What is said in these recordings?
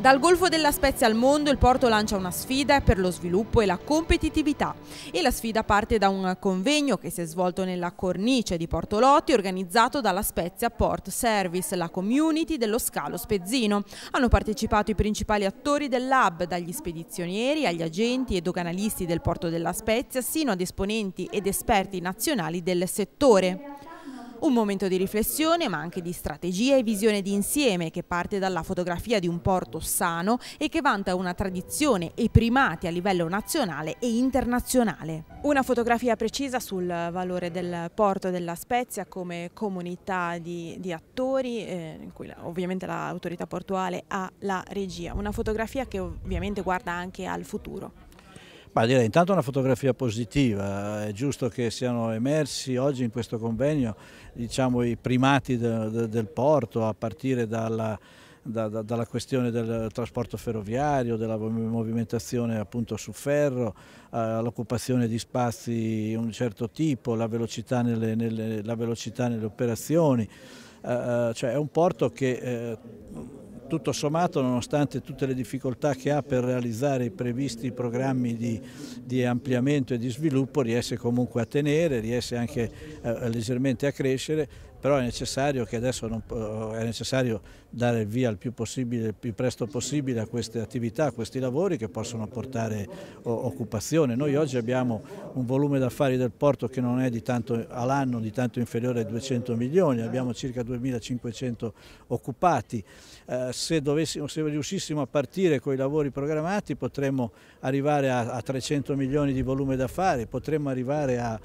Dal Golfo della Spezia al mondo il porto lancia una sfida per lo sviluppo e la competitività e la sfida parte da un convegno che si è svolto nella cornice di Porto Lotti organizzato dalla Spezia Port Service, la community dello scalo spezzino. Hanno partecipato i principali attori dell'hub, dagli spedizionieri agli agenti e doganalisti del porto della Spezia sino ad esponenti ed esperti nazionali del settore. Un momento di riflessione ma anche di strategia e visione di insieme che parte dalla fotografia di un porto sano e che vanta una tradizione e primati a livello nazionale e internazionale. Una fotografia precisa sul valore del porto della Spezia come comunità di attori, in cui ovviamente l'autorità portuale ha la regia. Una fotografia che ovviamente guarda anche al futuro. Ma direi intanto una fotografia positiva, è giusto che siano emersi oggi in questo convegno i primati del porto, a partire dalla questione del trasporto ferroviario, della movimentazione appunto su ferro, l'occupazione di spazi di un certo tipo, la velocità nelle operazioni, cioè è un porto che tutto sommato, nonostante tutte le difficoltà che ha per realizzare i previsti programmi di ampliamento e di sviluppo, riesce comunque a tenere, riesce anche leggermente a crescere, però è necessario che adesso è necessario dare il via il più presto possibile a queste attività, a questi lavori che possono portare occupazione. Noi oggi abbiamo un volume d'affari del porto che non è all'anno di tanto inferiore ai 200 milioni, abbiamo circa 2.500 occupati. Se riuscissimo a partire con i lavori programmati potremmo arrivare a 300 milioni di volume d'affari, potremmo arrivare a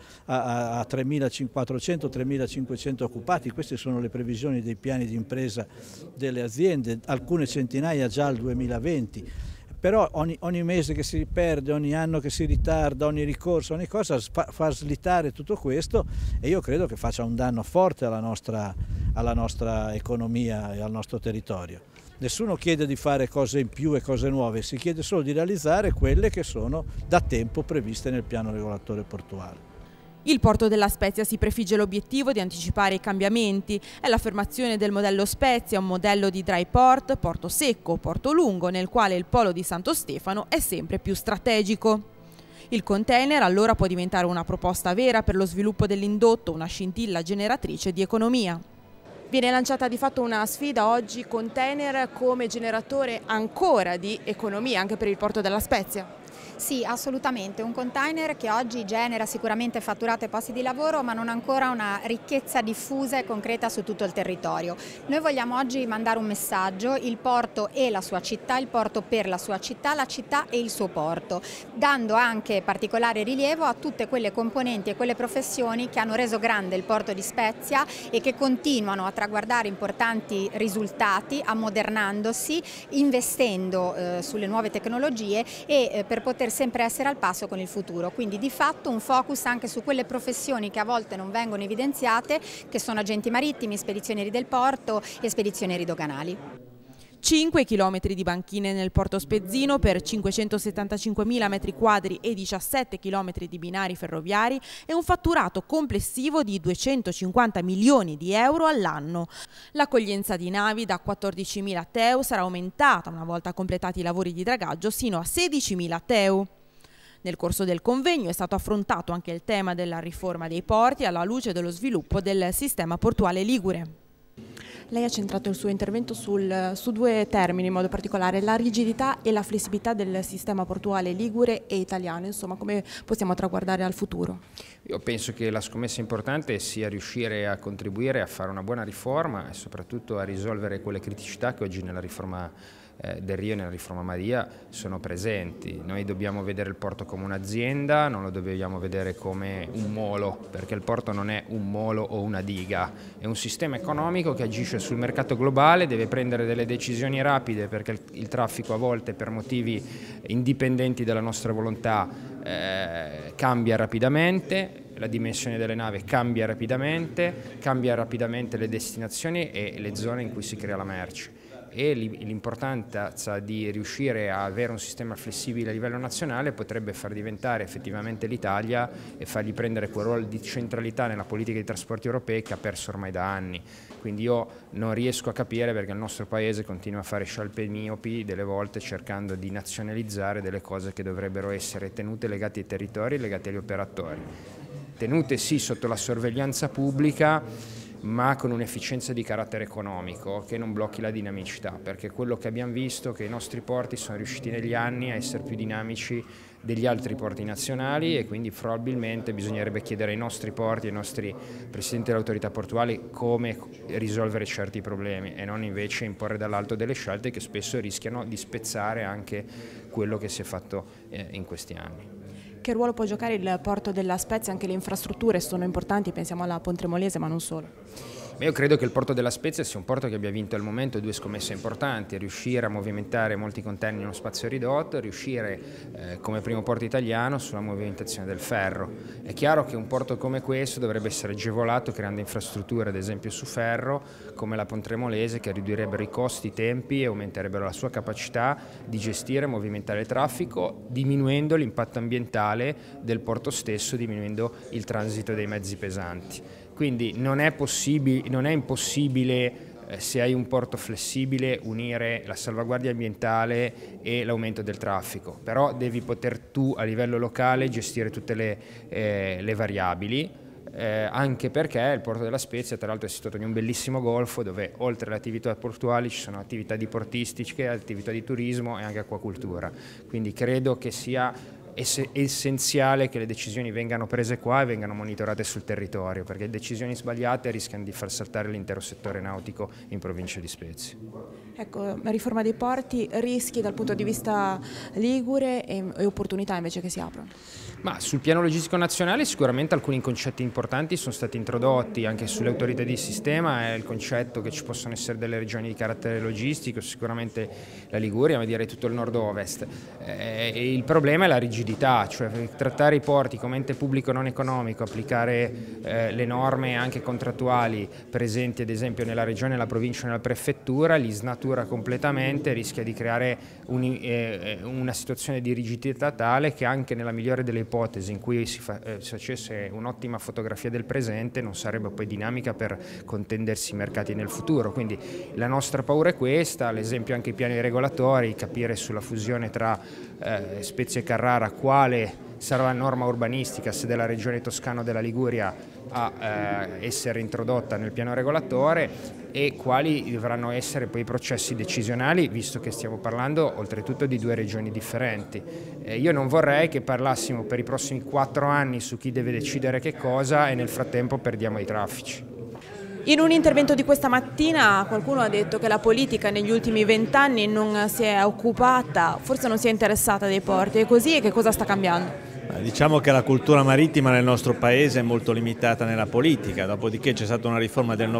3.400-3.500 occupati. Queste sono le previsioni dei piani di impresa delle aziende, alcune centinaia già al 2020. Però ogni mese che si perde, ogni anno che si ritarda, ogni ricorso, ogni cosa fa slittare tutto questo e io credo che faccia un danno forte alla nostra economia e al nostro territorio. Nessuno chiede di fare cose in più e cose nuove, si chiede solo di realizzare quelle che sono da tempo previste nel piano regolatore portuale. Il porto della Spezia si prefigge l'obiettivo di anticipare i cambiamenti. È l'affermazione del modello Spezia, un modello di dry port, porto secco, porto lungo, nel quale il polo di Santo Stefano è sempre più strategico. Il container allora può diventare una proposta vera per lo sviluppo dell'indotto, una scintilla generatrice di economia. Viene lanciata di fatto una sfida oggi, container come generatore ancora di economia anche per il porto della Spezia. Sì, assolutamente, un container che oggi genera sicuramente fatturato e posti di lavoro, ma non ancora una ricchezza diffusa e concreta su tutto il territorio. Noi vogliamo oggi mandare un messaggio: il porto e la sua città, il porto per la sua città, la città e il suo porto, dando anche particolare rilievo a tutte quelle componenti e quelle professioni che hanno reso grande il porto di Spezia e che continuano a traguardare importanti risultati, ammodernandosi, investendo sulle nuove tecnologie e per poter sempre essere al passo con il futuro, quindi di fatto un focus anche su quelle professioni che a volte non vengono evidenziate, che sono agenti marittimi, spedizionieri del porto e spedizionieri doganali. 5 chilometri di banchine nel porto spezzino per 575.000 metri quadri e 17 chilometri di binari ferroviari e un fatturato complessivo di 250 milioni di euro all'anno. L'accoglienza di navi da 14.000 TEU sarà aumentata una volta completati i lavori di dragaggio sino a 16.000 TEU. Nel corso del convegno è stato affrontato anche il tema della riforma dei porti alla luce dello sviluppo del sistema portuale ligure. Lei ha centrato il suo intervento su due termini in modo particolare, la rigidità e la flessibilità del sistema portuale ligure e italiano, insomma come possiamo traguardare al futuro? Io penso che la scommessa importante sia riuscire a contribuire a fare una buona riforma e soprattutto a risolvere quelle criticità che oggi nella riforma del Rio e nella riforma Madia sono presenti. Noi dobbiamo vedere il porto come un'azienda, non lo dobbiamo vedere come un molo, perché il porto non è un molo o una diga, è un sistema economico che agisce sul mercato globale, deve prendere delle decisioni rapide perché il traffico a volte per motivi indipendenti dalla nostra volontà cambia rapidamente, la dimensione delle navi cambia rapidamente le destinazioni e le zone in cui si crea la merce. e l'importanza di riuscire a avere un sistema flessibile a livello nazionale potrebbe far diventare effettivamente l'Italia e fargli prendere quel ruolo di centralità nella politica dei trasporti europei che ha perso ormai da anni. Quindi io non riesco a capire perché il nostro Paese continua a fare scialpe miopi delle volte cercando di nazionalizzare delle cose che dovrebbero essere tenute legate ai territori, legate agli operatori. Tenute sì sotto la sorveglianza pubblica, ma con un'efficienza di carattere economico che non blocchi la dinamicità, perché quello che abbiamo visto è che i nostri porti sono riusciti negli anni a essere più dinamici degli altri porti nazionali e quindi probabilmente bisognerebbe chiedere ai nostri porti, ai nostri presidenti delle autorità portuali come risolvere certi problemi e non invece imporre dall'alto delle scelte che spesso rischiano di spezzare anche quello che si è fatto in questi anni. Che ruolo può giocare il porto della Spezia? Anche le infrastrutture sono importanti, pensiamo alla Pontremolese, ma non solo. Io credo che il porto della Spezia sia un porto che abbia vinto al momento due scommesse importanti: riuscire a movimentare molti container in uno spazio ridotto, riuscire come primo porto italiano sulla movimentazione del ferro. È chiaro che un porto come questo dovrebbe essere agevolato creando infrastrutture, ad esempio su ferro, come la Pontremolese, che ridurrebbero i costi, i tempi e aumenterebbero la sua capacità di gestire e movimentare il traffico, diminuendo l'impatto ambientale del porto stesso, diminuendo il transito dei mezzi pesanti. Quindi non è impossibile, se hai un porto flessibile, unire la salvaguardia ambientale e l'aumento del traffico, però devi poter tu a livello locale gestire tutte le variabili, anche perché il porto della Spezia tra l'altro è situato in un bellissimo golfo dove oltre alle attività portuali ci sono attività diportistiche, attività di turismo e anche acquacultura, quindi credo che sia essenziale che le decisioni vengano prese qua e vengano monitorate sul territorio, perché decisioni sbagliate rischiano di far saltare l'intero settore nautico in provincia di Spezia. Ecco, la riforma dei porti, rischi dal punto di vista ligure e opportunità invece che si aprono? Ma sul piano logistico nazionale sicuramente alcuni concetti importanti sono stati introdotti, anche sulle autorità di sistema è il concetto che ci possono essere delle regioni di carattere logistico, sicuramente la Liguria, ma direi tutto il nord-ovest. Il problema è la rigidità, cioè trattare i porti come ente pubblico non economico, applicare le norme anche contrattuali presenti ad esempio nella regione, nella provincia e nella prefettura, li snatura completamente, rischia di creare una situazione di rigidità tale che anche nella migliore delle ipotesi in cui si facesse un'ottima fotografia del presente non sarebbe poi dinamica per contendersi i mercati nel futuro. Quindi la nostra paura è questa, ad esempio anche i piani regolatori, capire sulla fusione tra Spezia e Carrara quale sarà la norma urbanistica se della regione toscana o della Liguria a essere introdotta nel piano regolatore e quali dovranno essere poi i processi decisionali, visto che stiamo parlando oltretutto di due regioni differenti. Io non vorrei che parlassimo per i prossimi 4 anni su chi deve decidere che cosa e nel frattempo perdiamo i traffici. In un intervento di questa mattina qualcuno ha detto che la politica negli ultimi 20 anni non si è occupata, forse non si è interessata dei porti, è così e che cosa sta cambiando? Diciamo che la cultura marittima nel nostro paese è molto limitata nella politica, dopodiché c'è stata una riforma del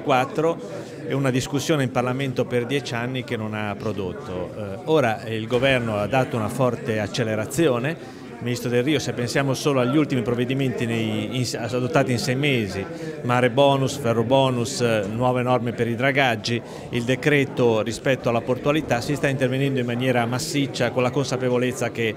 94 e una discussione in Parlamento per 10 anni che non ha prodotto. Ora il governo ha dato una forte accelerazione. Il Ministro Del Rio, se pensiamo solo agli ultimi provvedimenti adottati in 6 mesi, mare bonus, ferro bonus, nuove norme per i dragaggi, il decreto rispetto alla portualità, si sta intervenendo in maniera massiccia con la consapevolezza che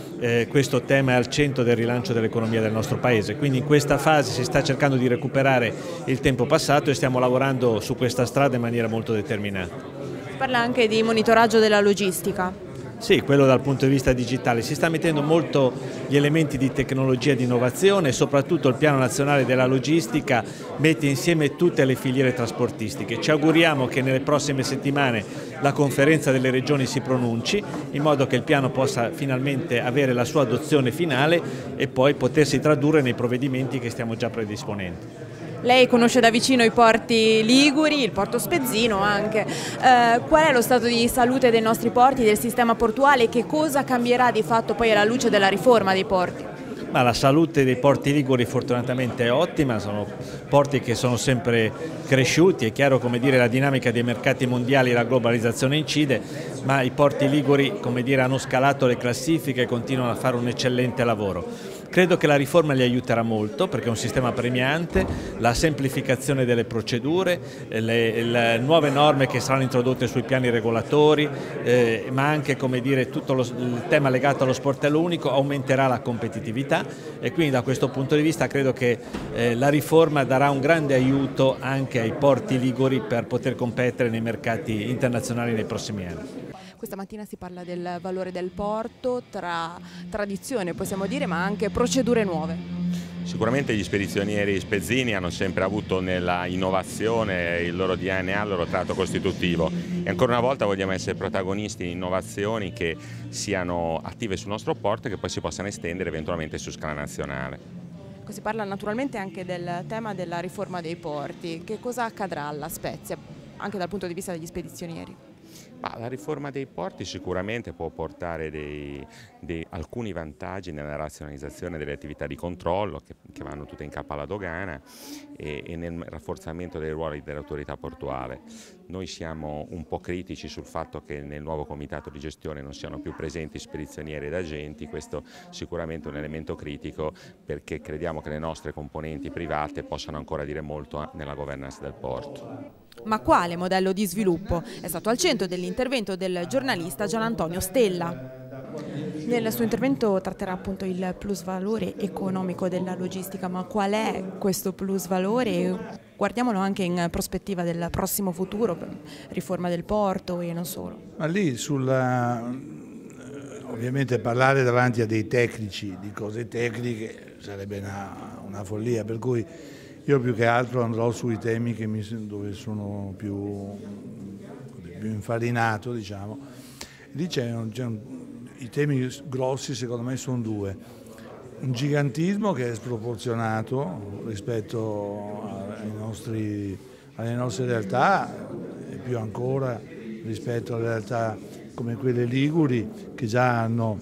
questo tema è al centro del rilancio dell'economia del nostro Paese, quindi in questa fase si sta cercando di recuperare il tempo passato e stiamo lavorando su questa strada in maniera molto determinata. Si parla anche di monitoraggio della logistica. Sì, quello dal punto di vista digitale. Si sta mettendo molto gli elementi di tecnologia e di innovazione e soprattutto il Piano Nazionale della Logistica mette insieme tutte le filiere trasportistiche. Ci auguriamo che nelle prossime settimane la conferenza delle regioni si pronunci in modo che il piano possa finalmente avere la sua adozione finale e poi potersi tradurre nei provvedimenti che stiamo già predisponendo. Lei conosce da vicino i porti liguri, il porto spezzino anche. Qual è lo stato di salute dei nostri porti, del sistema portuale e che cosa cambierà di fatto poi alla luce della riforma dei porti? Ma la salute dei porti liguri fortunatamente è ottima, sono porti che sono sempre cresciuti, è chiaro come dire la dinamica dei mercati mondiali e la globalizzazione incide, ma i porti liguri come dire hanno scalato le classifiche e continuano a fare un eccellente lavoro. Credo che la riforma li aiuterà molto perché è un sistema premiante, la semplificazione delle procedure, le nuove norme che saranno introdotte sui piani regolatori, ma anche, come dire, tutto il tema legato allo sportello unico aumenterà la competitività, e quindi da questo punto di vista credo che la riforma darà un grande aiuto anche ai porti liguri per poter competere nei mercati internazionali nei prossimi anni. Questa mattina si parla del valore del porto tra tradizione, possiamo dire, ma anche procedure nuove. Sicuramente gli spedizionieri spezzini hanno sempre avuto nella innovazione il loro DNA, il loro tratto costitutivo, e ancora una volta vogliamo essere protagonisti in innovazioni che siano attive sul nostro porto e che poi si possano estendere eventualmente su scala nazionale. Si parla naturalmente anche del tema della riforma dei porti. Che cosa accadrà alla Spezia, anche dal punto di vista degli spedizionieri? La riforma dei porti sicuramente può portare alcuni vantaggi nella razionalizzazione delle attività di controllo che vanno tutte in capo alla dogana e nel rafforzamento dei ruoli dell'autorità portuale. Noi siamo un po' critici sul fatto che nel nuovo comitato di gestione non siano più presenti spedizionieri ed agenti, questo sicuramente è un elemento critico perché crediamo che le nostre componenti private possano ancora dire molto nella governance del porto. Ma quale modello di sviluppo? È stato al centro dell'intervento del giornalista Gian Antonio Stella. Nel suo intervento tratterà appunto il plusvalore economico della logistica, ma qual è questo plusvalore? Guardiamolo anche in prospettiva del prossimo futuro, riforma del porto e non solo. Ma lì ovviamente parlare davanti a dei tecnici di cose tecniche sarebbe una follia, per cui io più che altro andrò sui temi dove sono più infarinato, diciamo. Lì i temi grossi secondo me sono due: un gigantismo che è sproporzionato rispetto alle nostre realtà e più ancora rispetto alle realtà come quelle liguri che già hanno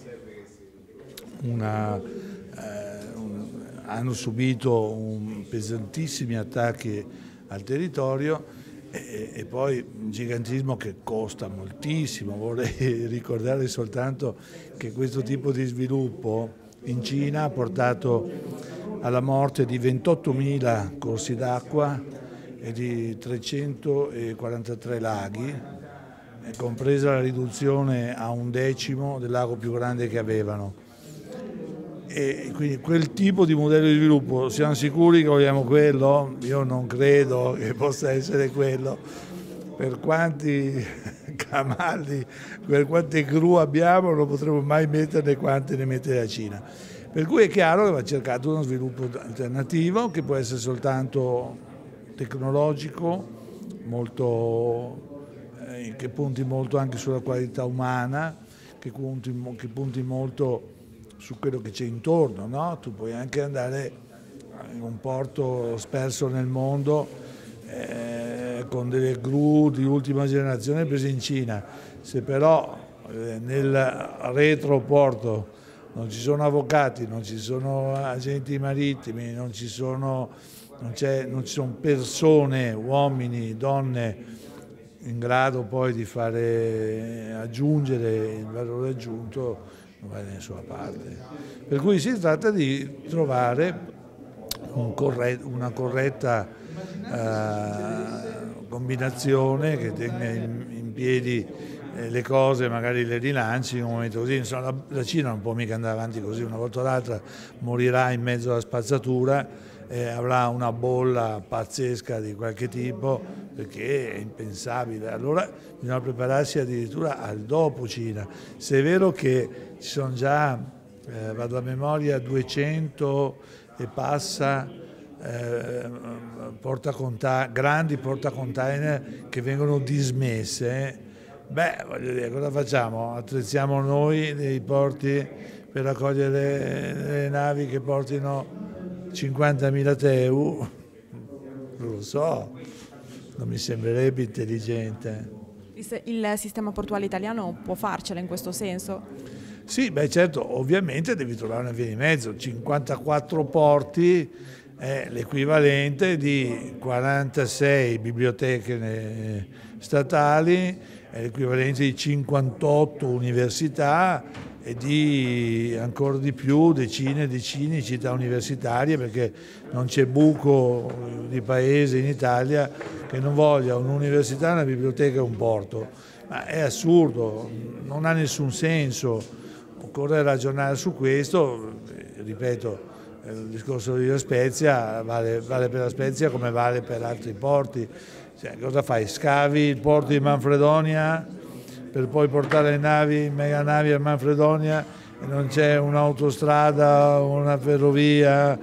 subito pesantissimi attacchi al territorio e poi un gigantismo che costa moltissimo. Vorrei ricordare soltanto che questo tipo di sviluppo in Cina ha portato alla morte di 28.000 corsi d'acqua e di 343 laghi, compresa la riduzione a 1/10 del lago più grande che avevano. E quindi quel tipo di modello di sviluppo, siamo sicuri che vogliamo quello? Io non credo che possa essere quello. Per quanti cavalli, per quante gru abbiamo, non potremo mai metterne quante ne mette la Cina. Per cui è chiaro che va cercato uno sviluppo alternativo che può essere soltanto tecnologico, che punti molto anche sulla qualità umana, che punti molto su quello che c'è intorno, no? Tu puoi anche andare in un porto sperso nel mondo con delle gru di ultima generazione prese in Cina. Se però nel retroporto non ci sono avvocati, non ci sono agenti marittimi, non ci sono persone, uomini, donne in grado poi di fare aggiungere il valore aggiunto, non va da nessuna parte. Per cui si tratta di trovare una corretta combinazione che tenga in piedi le cose, magari le rilanci in un momento così. Insomma, la Cina non può mica andare avanti così, una volta o l'altra morirà in mezzo alla spazzatura, avrà una bolla pazzesca di qualche tipo, perché è impensabile. Allora bisogna prepararsi addirittura al dopo Cina. Se è vero che ci sono già, vado a memoria, 200 e passa grandi portacontainer che vengono dismesse, voglio dire, cosa facciamo? Attrezziamo noi dei porti per raccogliere le navi che portino 50.000 TEU? Non lo so, non mi sembrerebbe intelligente. Il sistema portuale italiano può farcela in questo senso? Sì, certo, ovviamente devi trovare una via di mezzo. 54 porti è l'equivalente di 46 biblioteche statali, è l'equivalente di 58 università, e di ancora di più decine e decine di città universitarie, perché non c'è buco di paese in Italia che non voglia un'università, una biblioteca e un porto. Ma è assurdo, non ha nessun senso, occorre ragionare su questo. Ripeto, il discorso di La Spezia vale per La Spezia come vale per altri porti. Cioè, cosa fai? Scavi il porto di Manfredonia per poi portare le navi, mega navi a Manfredonia, e non c'è un'autostrada, una ferrovia.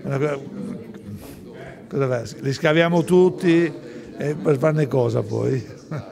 Cosa fai? Li scaviamo tutti e per farne cosa poi?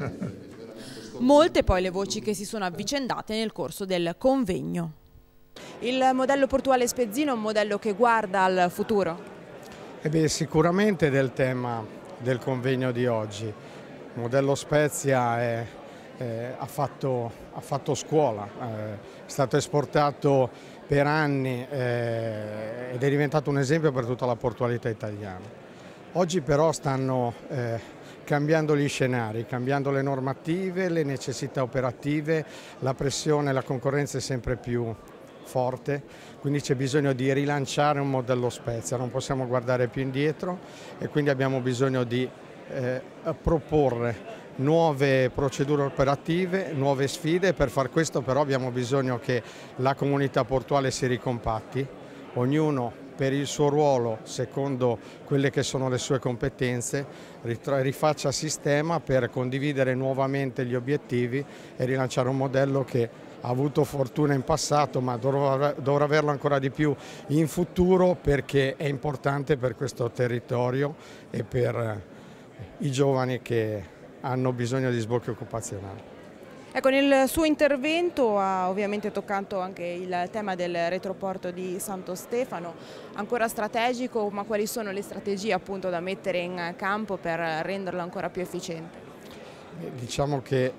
Molte poi le voci che si sono avvicendate nel corso del convegno. Il modello portuale spezzino è un modello che guarda al futuro? Sicuramente del tema del convegno di oggi. Il modello Spezia ha fatto scuola, è stato esportato per anni ed è diventato un esempio per tutta la portualità italiana. Oggi però stanno cambiando gli scenari, cambiando le normative, le necessità operative, la pressione, la concorrenza è sempre più forte, quindi c'è bisogno di rilanciare un modello Spezia, non possiamo guardare più indietro e quindi abbiamo bisogno di proporre nuove procedure operative, nuove sfide. Per far questo però abbiamo bisogno che la comunità portuale si ricompatti, ognuno per il suo ruolo, secondo quelle che sono le sue competenze, rifaccia sistema per condividere nuovamente gli obiettivi e rilanciare un modello che ha avuto fortuna in passato, ma dovrà averlo ancora di più in futuro, perché è importante per questo territorio e per i giovani che hanno bisogno di sbocchi occupazionali. Ecco, nel suo intervento ha ovviamente toccato anche il tema del retroporto di Santo Stefano, ancora strategico, ma quali sono le strategie appunto da mettere in campo per renderlo ancora più efficiente? Diciamo che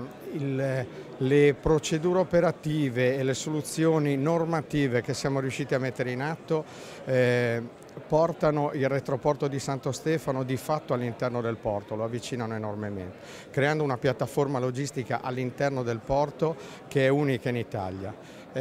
le procedure operative e le soluzioni normative che siamo riusciti a mettere in atto portano il retroporto di Santo Stefano di fatto all'interno del porto, lo avvicinano enormemente, creando una piattaforma logistica all'interno del porto che è unica in Italia.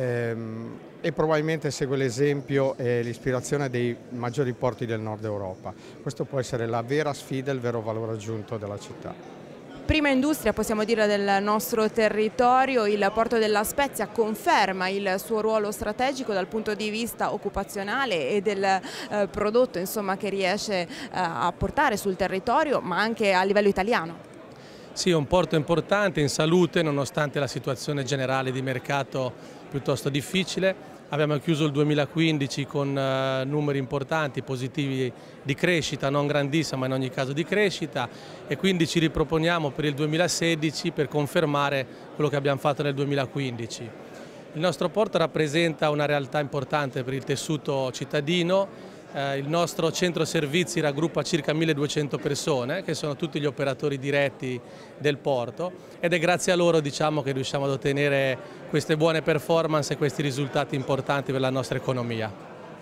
E probabilmente segue l'esempio e l'ispirazione dei maggiori porti del nord Europa. Questo può essere la vera sfida e il vero valore aggiunto della città. Prima industria, possiamo dire, del nostro territorio, il porto della Spezia conferma il suo ruolo strategico dal punto di vista occupazionale e del prodotto, insomma, che riesce a portare sul territorio, ma anche a livello italiano. Sì, è un porto importante in salute nonostante la situazione generale di mercato piuttosto difficile. Abbiamo chiuso il 2015 con numeri importanti, positivi di crescita, non grandissima ma in ogni caso di crescita, e quindi ci riproponiamo per il 2016 per confermare quello che abbiamo fatto nel 2015. Il nostro porto rappresenta una realtà importante per il tessuto cittadino. Il nostro centro servizi raggruppa circa 1200 persone che sono tutti gli operatori diretti del porto, ed è grazie a loro, diciamo, che riusciamo ad ottenere queste buone performance e questi risultati importanti per la nostra economia.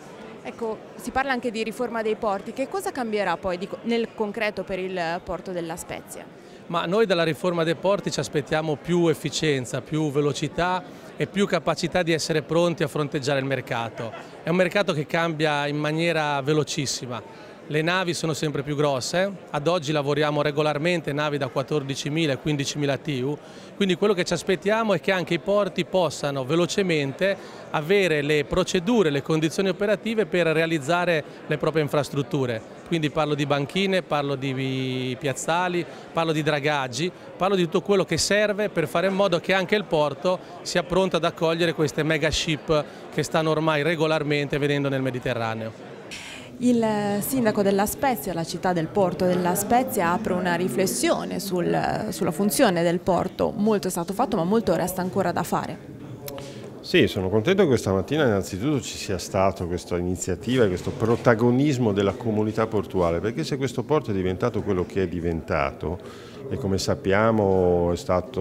Ecco, si parla anche di riforma dei porti, che cosa cambierà poi nel concreto per il porto della Spezia? Ma noi dalla riforma dei porti ci aspettiamo più efficienza, più velocità e più capacità di essere pronti a fronteggiare il mercato. È un mercato che cambia in maniera velocissima. Le navi sono sempre più grosse, ad oggi lavoriamo regolarmente navi da 14.000 e 15.000 TEU, quindi quello che ci aspettiamo è che anche i porti possano velocemente avere le procedure, le condizioni operative per realizzare le proprie infrastrutture. Quindi parlo di banchine, parlo di piazzali, parlo di dragaggi, parlo di tutto quello che serve per fare in modo che anche il porto sia pronto ad accogliere queste mega ship che stanno ormai regolarmente vedendo nel Mediterraneo. Il sindaco della Spezia, la città del porto della Spezia, apre una riflessione sulla funzione del porto. Molto è stato fatto, ma molto resta ancora da fare. Sì, sono contento che questa mattina innanzitutto ci sia stato questa iniziativa, questo protagonismo della comunità portuale, perché se questo porto è diventato quello che è diventato, e come sappiamo è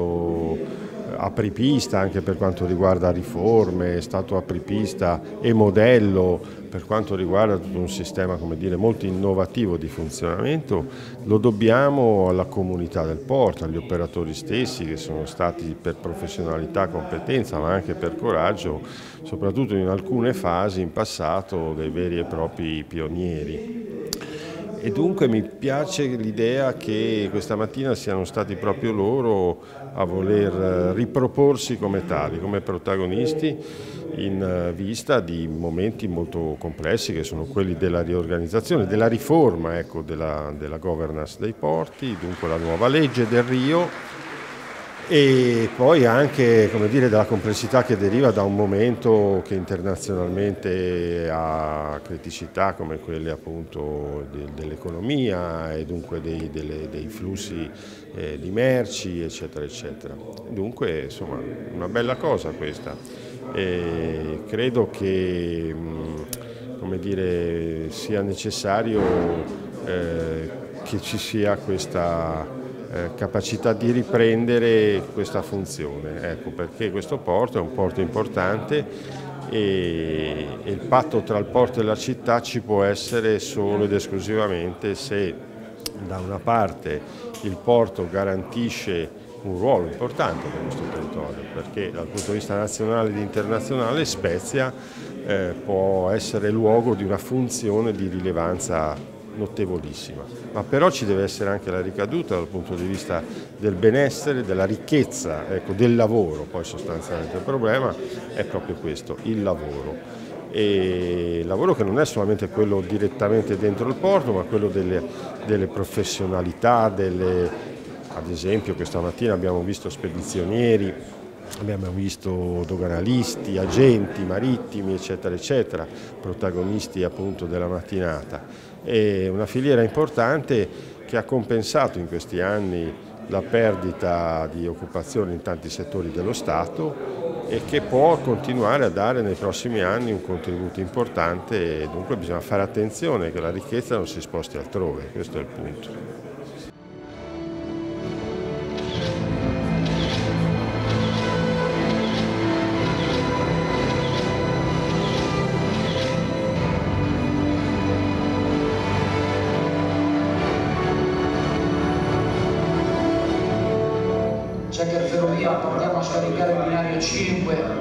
stato apripista anche per quanto riguarda riforme, è stato apripista e modello per quanto riguarda tutto un sistema, come dire, molto innovativo di funzionamento, lo dobbiamo alla comunità del porto, agli operatori stessi che sono stati per professionalità, competenza ma anche per coraggio, soprattutto in alcune fasi in passato, dei veri e propri pionieri. E dunque mi piace l'idea che questa mattina siano stati proprio loro a voler riproporsi come tali, come protagonisti in vista di momenti molto complessi che sono quelli della riorganizzazione, della riforma, ecco, della governance dei porti, dunque la nuova legge del Rio e poi anche, come dire, della complessità che deriva da un momento che internazionalmente ha criticità come quelle appunto dell'economia e dunque dei flussi di merci eccetera eccetera. Dunque insomma una bella cosa questa e credo che come dire, sia necessario che ci sia questa capacità di riprendere questa funzione, ecco, perché questo porto è un porto importante e il patto tra il porto e la città ci può essere solo ed esclusivamente se da una parte il porto garantisce un ruolo importante per questo territorio, perché dal punto di vista nazionale ed internazionale Spezia può essere luogo di una funzione di rilevanza notevolissima, ma però ci deve essere anche la ricaduta dal punto di vista del benessere, della ricchezza, ecco, del lavoro, poi sostanzialmente il problema è proprio questo, il lavoro. E il lavoro che non è solamente quello direttamente dentro il porto, ma quello delle professionalità, ad esempio questa mattina abbiamo visto spedizionieri, abbiamo visto doganalisti, agenti marittimi eccetera eccetera, protagonisti appunto della mattinata. È una filiera importante che ha compensato in questi anni la perdita di occupazione in tanti settori dello Stato e che può continuare a dare nei prossimi anni un contributo importante e dunque bisogna fare attenzione che la ricchezza non si sposti altrove, questo è il punto. Checker ferrovia, partiamo a scaricare il binario 5.